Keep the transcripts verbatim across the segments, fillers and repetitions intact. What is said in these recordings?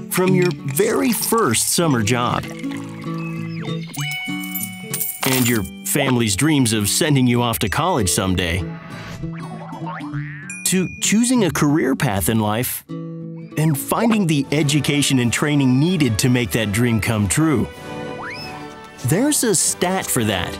From your very first summer job and your family's dreams of sending you off to college someday, to choosing a career path in life and finding the education and training needed to make that dream come true. There's a stat for that.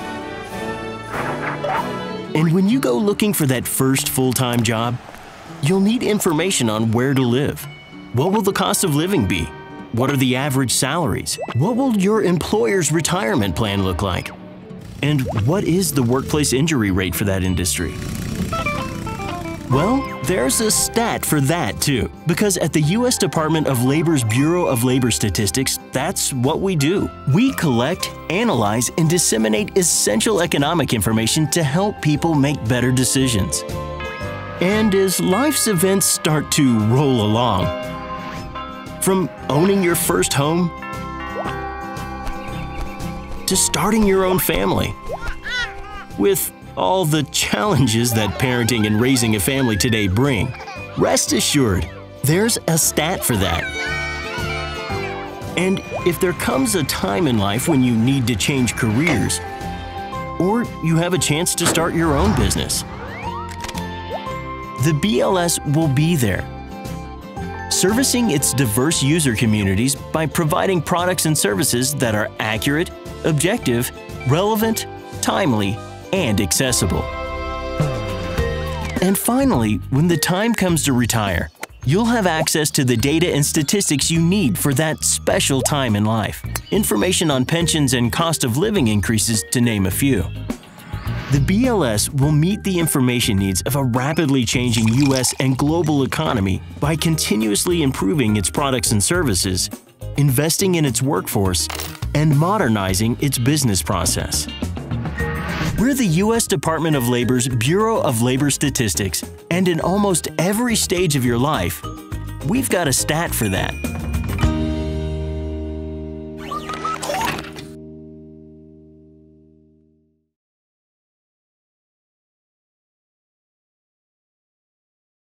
And when you go looking for that first full-time job, you'll need information on where to live. What will the cost of living be? What are the average salaries? What will your employer's retirement plan look like? And what is the workplace injury rate for that industry? Well, there's a stat for that too, because at the U S Department of Labor's Bureau of Labor Statistics, that's what we do. We collect, analyze, and disseminate essential economic information to help people make better decisions. And as life's events start to roll along, from owning your first home to starting your own family, with all the challenges that parenting and raising a family today bring, rest assured, there's a stat for that. And if there comes a time in life when you need to change careers, or you have a chance to start your own business, the B L S will be there, servicing its diverse user communities by providing products and services that are accurate, objective, relevant, timely, and accessible. And finally, when the time comes to retire, you'll have access to the data and statistics you need for that special time in life. Information on pensions and cost of living increases, to name a few. The B L S will meet the information needs of a rapidly changing U S and global economy by continuously improving its products and services, investing in its workforce, and modernizing its business process. We're the U S Department of Labor's Bureau of Labor Statistics, and in almost every stage of your life, we've got a stat for that.